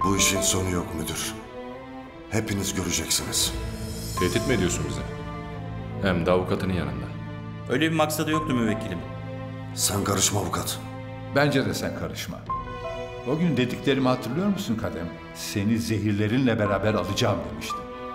Bu işin sonu yok müdür. Hepiniz göreceksiniz. Tehdit mi ediyorsun bize? Hem de avukatının yanında. Öyle bir maksadı yoktu müvekkilim. Sen karışma avukat. Bence de sen karışma. O gün dediklerimi hatırlıyor musun Kadem? Seni zehirlerinle beraber alacağım demiştim.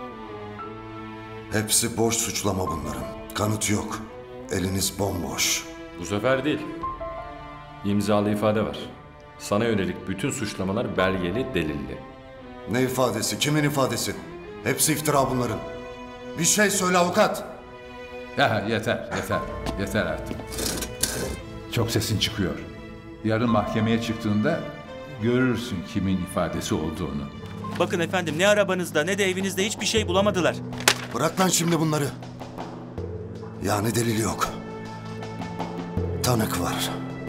Hepsi boş suçlama bunların. Kanıt yok. Eliniz bomboş. Bu sefer değil. İmzalı ifade var. Sana yönelik bütün suçlamalar belgeli, delilli. Ne ifadesi? Kimin ifadesi? Hepsi iftira bunların. Bir şey söyle avukat. Ya yeter, yeter. Yeter artık. Çok sesin çıkıyor. Yarın mahkemeye çıktığında görürsün kimin ifadesi olduğunu. Bakın efendim, ne arabanızda ne de evinizde hiçbir şey bulamadılar. Bırak lan şimdi bunları. Yani delil yok. Tanık var.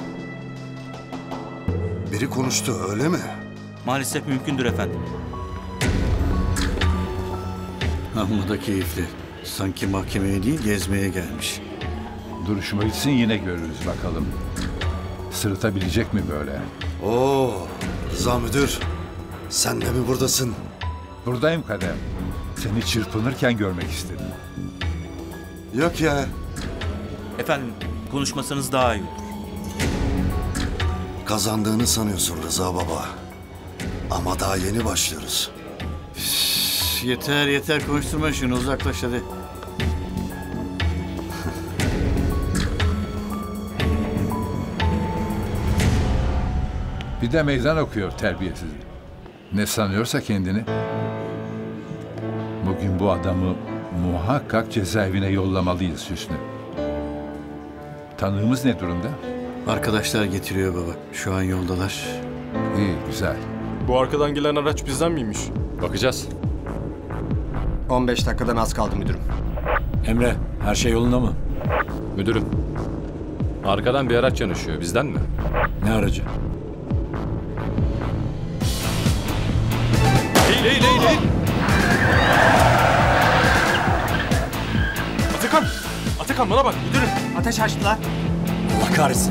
Biri konuştu öyle mi? Maalesef mümkündür efendim. Amma da keyifli. Sanki mahkemeye değil gezmeye gelmiş. Duruşma bitsin yine görürüz bakalım. Sırıtabilecek mi böyle? Oo, Rıza müdür. Sen de mi buradasın? Buradayım Kadem. Seni çırpınırken görmek istedim. Yok ya. Efendim, konuşmasanız daha iyi olur. Kazandığını sanıyorsun Rıza baba. Ama daha yeni başlıyoruz. Yeter yeter konuşturma şunu, uzaklaş hadi. Bir de meydan okuyor terbiyesiz. Ne sanıyorsa kendini. Bugün bu adamı muhakkak cezaevine yollamalıyız Hüsnü. Tanığımız ne durumda? Arkadaşlar getiriyor baba. Şu an yoldalar. İyi, güzel. Bu arkadan gelen araç bizden miymiş? Bakacağız. 15 dakikadan az kaldı müdürüm. Emre, her şey yolunda mı? Müdürüm. Arkadan bir araç yanaşıyor. Bizden mi? Ne aracı? Eğil. Atakan bana bak müdürüm. Ateş açtılar. Allah kahretsin.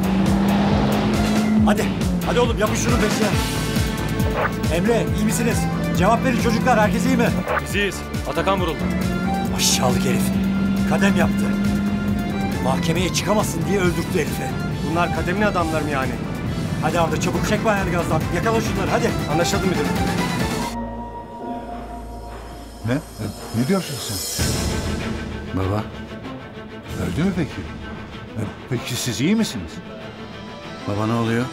Hadi oğlum yapın şunu peşine. Emre, iyi misiniz? Cevap verin çocuklar, herkes iyi mi? Biz iyiyiz. Atakan vuruldu. Aşağılık herif. Kadem yaptı. Mahkemeye çıkamasın diye öldürttü herifi. Bunlar kademin adamları mı yani? Hadi Arda çabuk çekme ayağını gazdan. Yakala şunları hadi. Anlaşıldı müdürüm. Ne? Ne diyorsun sen? Baba. Öldü mü peki? Peki siz iyi misiniz? Baba ne oluyor?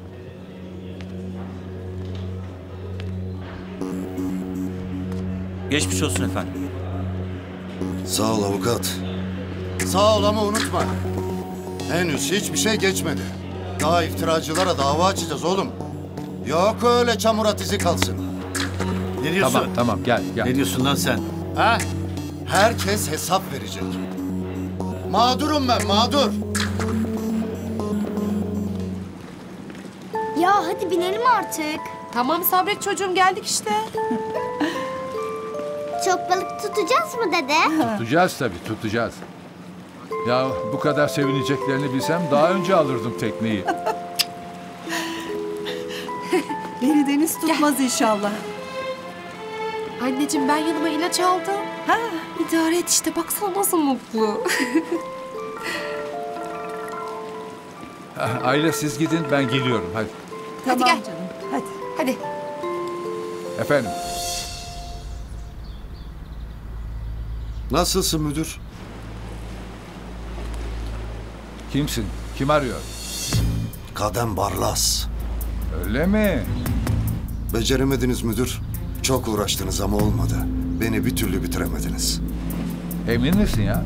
Geçmiş olsun efendim. Sağ ol avukat. Sağ ol ama unutma. Henüz hiçbir şey geçmedi. Daha iftiracılara dava açacağız oğlum. Yok öyle çamur at izi kalsın. Ne diyorsun? Tamam gel. Ne diyorsun lan sen? Ha? Herkes hesap verecek. Mağdurum ben, mağdur. Ya hadi binelim artık. Tamam sabret çocuğum, geldik işte. Çok balık tutacağız mı dede? Tutacağız tabii, tutacağız. Ya bu kadar sevineceklerini bilsem daha önce alırdım tekneyi. Beni deniz tutmaz inşallah. Anneciğim ben yanıma ilaç aldım. Ha. İdare et işte, baksana nasıl mutlu. Aile siz gidin, ben geliyorum hadi. Hadi gel. Hadi. Hadi. Efendim? Nasılsın müdür? Kimsin? Kim arıyor? Kadem Barlas. Öyle mi? Beceremediniz müdür. Çok uğraştınız ama olmadı. Beni bir türlü bitiremediniz. Emin misin ya?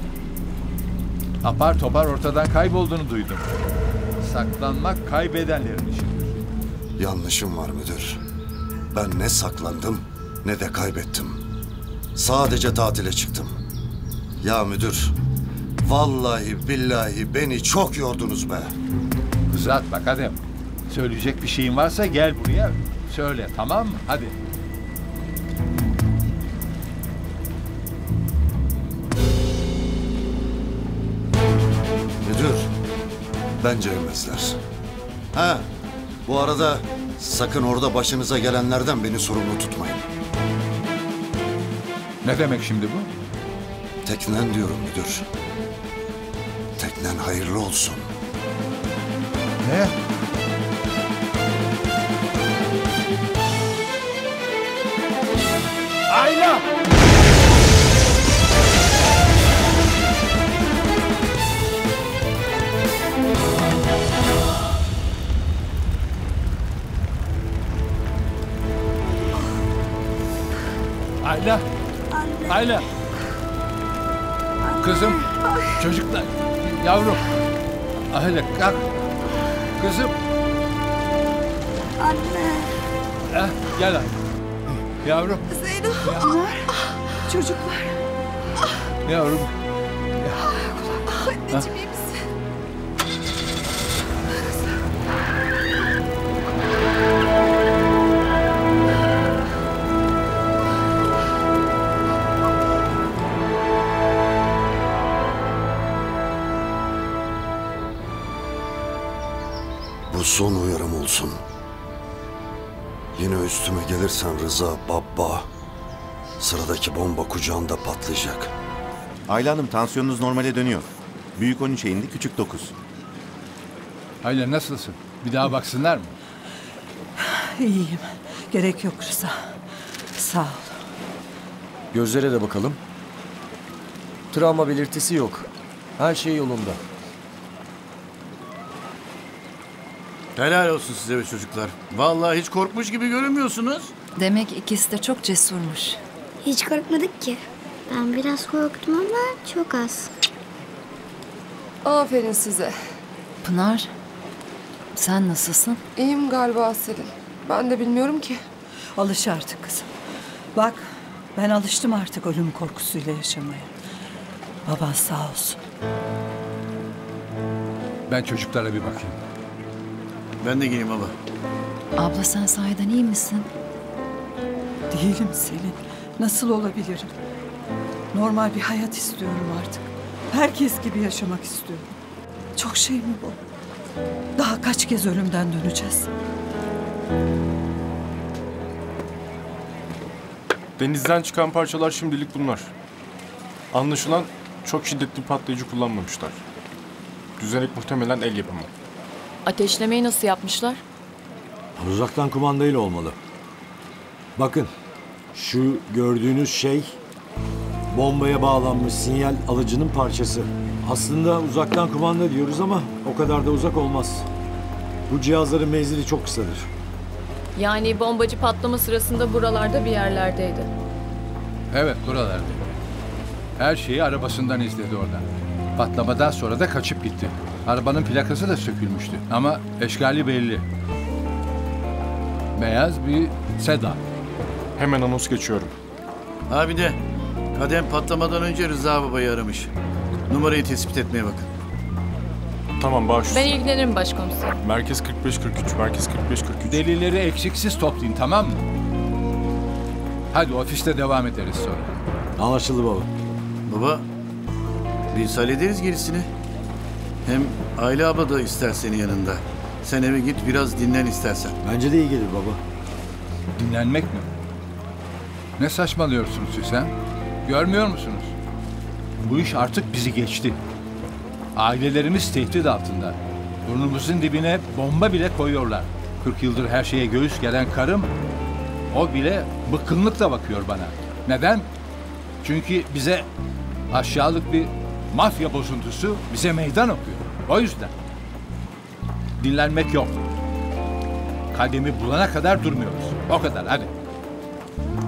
Apar topar ortadan kaybolduğunu duydum. Saklanmak kaybedenlerin işidir. Yanlışım var müdür. Ben ne saklandım ne de kaybettim. Sadece tatile çıktım. Ya müdür, vallahi billahi beni çok yordunuz be. Uzatma Kadem. Söyleyecek bir şeyin varsa gel buraya. Söyle, tamam mı? Hadi. Müdür, bence yemezler. Ha, bu arada Sakın orada başınıza gelenlerden beni sorumlu tutmayın. Ne demek şimdi bu? Teknen diyorum müdür. Teknen hayırlı olsun. Ne? Ayla! Ayla! Ayla! Kızım, çocuklar, yavrum. Ayla kalk. Kızım. Anne. Gel anne. Yavrum. Zeyno. Pınar. Çocuklar. Yavrum. Anneciğim iyi misin? Bu son uyarım olsun. Yine üstüme gelirsen Rıza baba, sıradaki bomba kucağında patlayacak. Ayla Hanım, tansiyonunuz normale dönüyor. Büyük 13'e indi, küçük 9. Ayla nasılsın? Bir daha baksınlar mı? İyiyim. Gerek yok Rıza. Sağ ol. Gözlere de bakalım. Travma belirtisi yok. Her şey yolunda. Helal olsun size be çocuklar. Vallahi hiç korkmuş gibi görünmüyorsunuz. Demek ikisi de çok cesurmuş. Hiç korkmadık ki. Ben biraz korktum ama çok az. Aferin size. Pınar, sen nasılsın? İyiyim galiba Selin. Ben de bilmiyorum ki. Alış artık kızım. Bak, ben alıştım artık ölüm korkusuyla yaşamaya. Baban sağ olsun. Ben çocuklara bir bakayım. Ben de geleyim baba. Abla sen sahiden iyi misin? Değilim Selin. Nasıl olabilirim? Normal bir hayat istiyorum artık. Herkes gibi yaşamak istiyorum. Çok şey mi bu? Daha kaç kez ölümden döneceğiz? Denizden çıkan parçalar şimdilik bunlar. Anlaşılan çok şiddetli patlayıcı kullanmamışlar. Düzenek muhtemelen el yapımı. Ateşlemeyi nasıl yapmışlar? Uzaktan kumandayla olmalı. Bakın, şu gördüğünüz şey bombaya bağlanmış sinyal alıcının parçası. Aslında uzaktan kumanda diyoruz ama o kadar da uzak olmaz. Bu cihazların menzili çok kısadır. Yani bombacı patlama sırasında buralarda bir yerlerdeydi. Evet, buralarda. Her şeyi arabasından izledi oradan. Patlamadan sonra da kaçıp gitti. Arabanın plakası da sökülmüştü ama eşkali belli. Beyaz bir sedan. Hemen anons geçiyorum. Ha bir de Kadem patlamadan önce Rıza babayı aramış. Numarayı tespit etmeye bakın. Tamam baş üstüne. Ben ilgilenirim başkomiserim. Merkez 45-43, merkez 45-43. Delilleri eksiksiz toplayın, tamam mı? Hadi ofiste devam ederiz sonra. Anlaşıldı baba. Baba, biz hallederiz gerisini. Hem Ayla abla da ister seni yanında. Sen eve git biraz dinlen istersen. Bence de iyi gelir baba. Dinlenmek mi? Ne saçmalıyorsunuz siz ha? Görmüyor musunuz? Bu iş artık bizi geçti. Ailelerimiz tehdit altında. Burnumuzun dibine bomba bile koyuyorlar. 40 yıldır her şeye göğüs gelen karım, o bile bıkkınlıkla bakıyor bana. Neden? Çünkü bize aşağılık bir mafya bozuntusu bize meydan okuyor. O yüzden. Dinlenmek yok. Kademi bulana kadar durmuyoruz. O kadar, hadi.